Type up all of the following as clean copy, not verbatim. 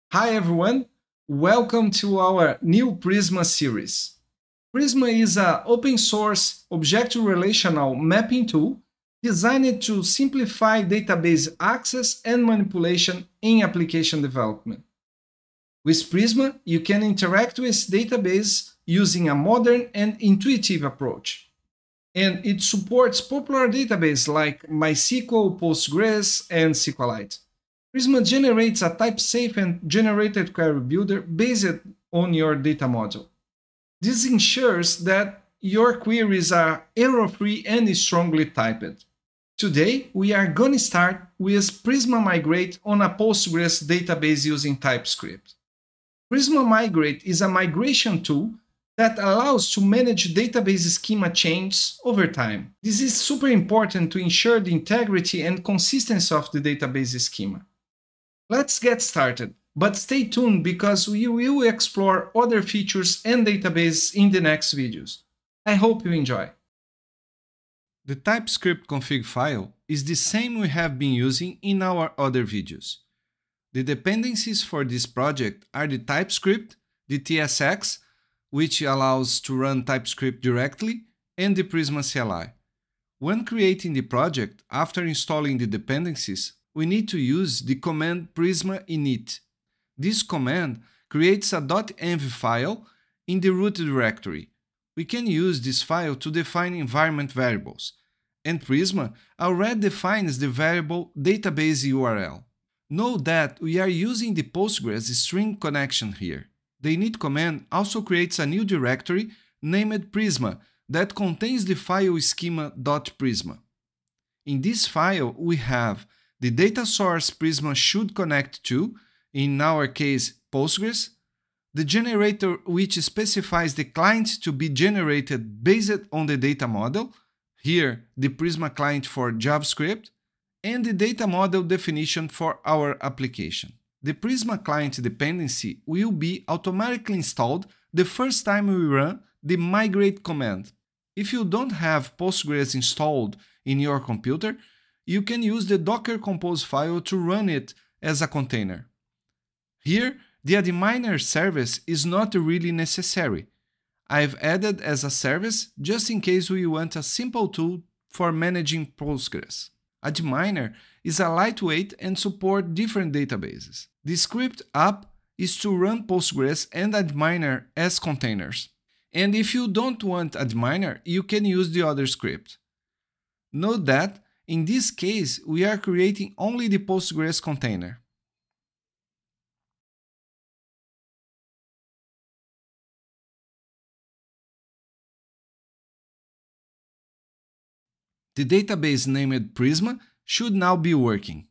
Hi everyone, welcome to our new Prisma series. Prisma is an open source object-relational mapping tool designed to simplify database access and manipulation in application development. With Prisma, you can interact with database using a modern and intuitive approach. And it supports popular databases like MySQL, Postgres, and SQLite. Prisma generates a type-safe and generated query builder based on your data model. This ensures that your queries are error-free and strongly typed. Today, we are going to start with Prisma Migrate on a Postgres database using TypeScript. Prisma Migrate is a migration tool that allows to manage database schema changes over time. This is super important to ensure the integrity and consistency of the database schema. Let's get started, but stay tuned because we will explore other features and databases in the next videos. I hope you enjoy. The TypeScript config file is the same we have been using in our other videos. The dependencies for this project are the TypeScript, the TSX, which allows to run TypeScript directly, and the Prisma CLI. When creating the project, after installing the dependencies, we need to use the command prisma init. This command creates a .env file in the root directory. We can use this file to define environment variables, and Prisma already defines the variable database URL. Note that we are using the Postgres string connection here. The init command also creates a new directory named Prisma that contains the file schema.prisma. In this file, we have the data source Prisma should connect to, in our case Postgres, the generator which specifies the client to be generated based on the data model, here the Prisma Client for JavaScript, and the data model definition for our application. The Prisma Client dependency will be automatically installed the first time we run the migrate command. If you don't have Postgres installed in your computer, you can use the Docker Compose file to run it as a container. Here, the adminer service is not really necessary. I've added as a service just in case we want a simple tool for managing Postgres. Adminer is a lightweight and support different databases. The script app is to run Postgres and adminer as containers. And if you don't want adminer, you can use the other script. Note that in this case, we are creating only the Postgres container. The database named Prisma should now be working.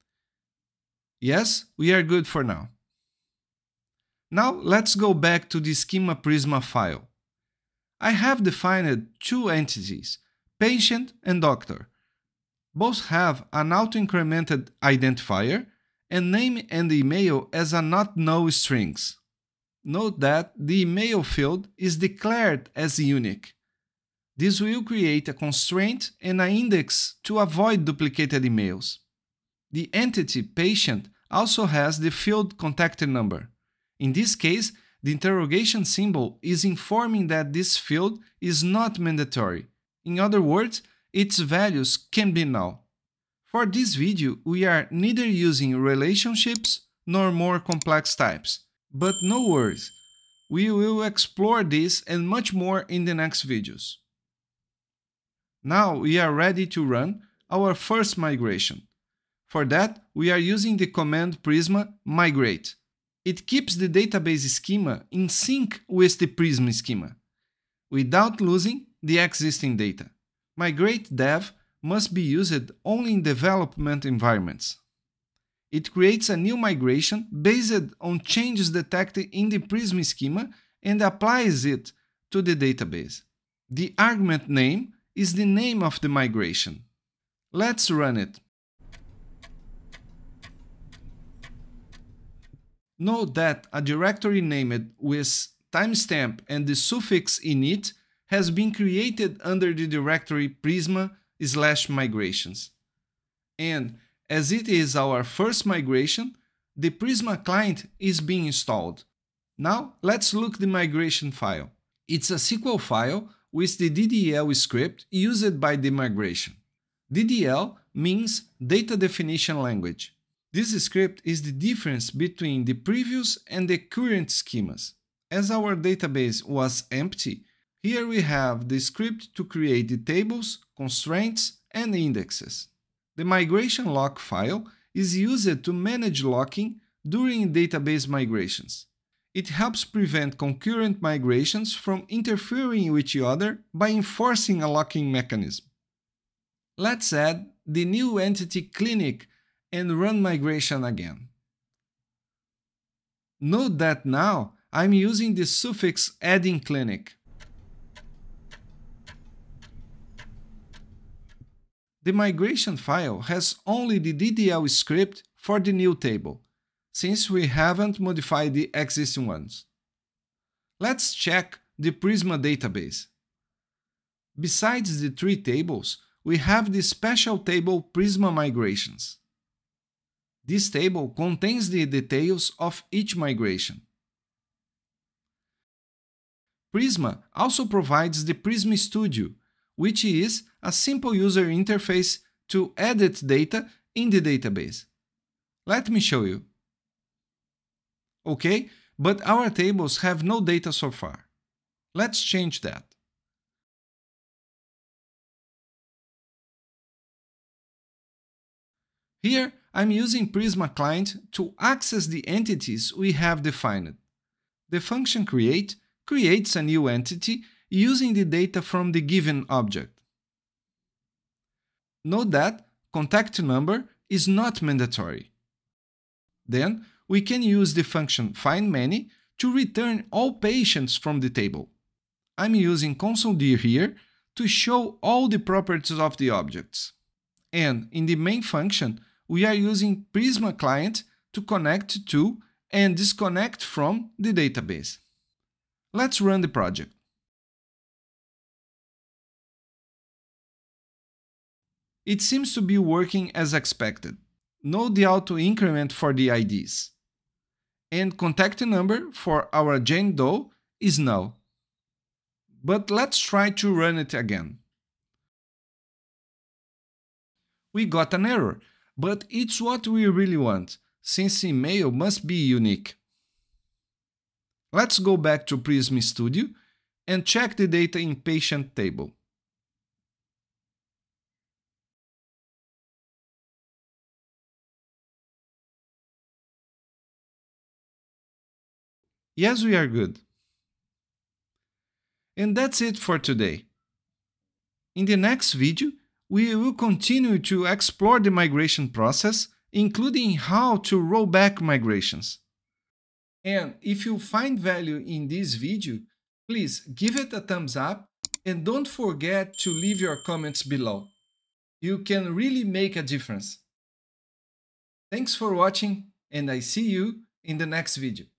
Yes, we are good for now. Now let's go back to the schema Prisma file. I have defined two entities, patient and doctor. Both have an auto-incremented identifier and name and email as a not null strings. Note that the email field is declared as unique. This will create a constraint and an index to avoid duplicated emails. The entity patient also has the field contact number. In this case, the interrogation symbol is informing that this field is not mandatory. In other words, its values can be null. For this video, we are neither using relationships nor more complex types. But no worries, we will explore this and much more in the next videos. Now we are ready to run our first migration. For that, we are using the command Prisma migrate. It keeps the database schema in sync with the Prisma schema, without losing the existing data. Migrate dev must be used only in development environments. It creates a new migration based on changes detected in the Prisma schema and applies it to the database. The argument name is the name of the migration. Let's run it. Note that a directory named with timestamp and the suffix init has been created under the directory Prisma/migrations. And as it is our first migration, the Prisma Client is being installed. Now, let's look the migration file. It's a SQL file with the DDL script used by the migration. DDL means Data Definition Language. This script is the difference between the previous and the current schemas. As our database was empty, here we have the script to create the tables, constraints, and indexes. The migration lock file is used to manage locking during database migrations. It helps prevent concurrent migrations from interfering with each other by enforcing a locking mechanism. Let's add the new entity clinic and run migration again. Note that now I'm using the suffix adding clinic. The migration file has only the DDL script for the new table, since we haven't modified the existing ones. Let's check the Prisma database. Besides the 3 tables, we have the special table Prisma Migrations. This table contains the details of each migration. Prisma also provides the Prisma Studio, which is a simple user interface to edit data in the database. Let me show you. Okay, but our tables have no data so far. Let's change that. Here, I'm using Prisma Client to access the entities we have defined. The function create creates a new entity using the data from the given object. Note that contact number is not mandatory. Then, we can use the function findMany to return all patients from the table. I'm using console.dir here to show all the properties of the objects. And in the main function, we are using Prisma Client to connect to and disconnect from the database. Let's run the project. It seems to be working as expected. Note the auto increment for the IDs. And contact number for our Jane Doe is null. But let's try to run it again. We got an error, but it's what we really want, since email must be unique. Let's go back to Prisma Studio and check the data in patient table. Yes, we are good. And that's it for today. In the next video, we will continue to explore the migration process, including how to roll back migrations. And if you find value in this video, please give it a thumbs up and don't forget to leave your comments below. You can really make a difference. Thanks for watching, and I see you in the next video.